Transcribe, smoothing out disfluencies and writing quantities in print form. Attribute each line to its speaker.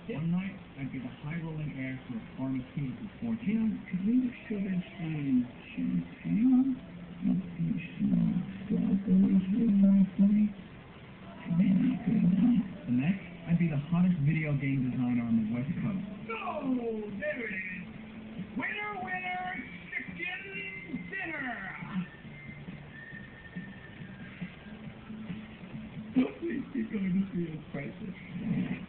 Speaker 1: One night, I'd be the high-rolling heir to a pharmaceutical fortune.
Speaker 2: Jim, could we consider some champagne? Something small, strawberries with more funny? Maybe I could not.
Speaker 1: The next, I'd be the hottest video game designer on the West Coast.
Speaker 3: Oh, there it is. Winner, winner, chicken dinner.
Speaker 2: Please keep going to see his prices.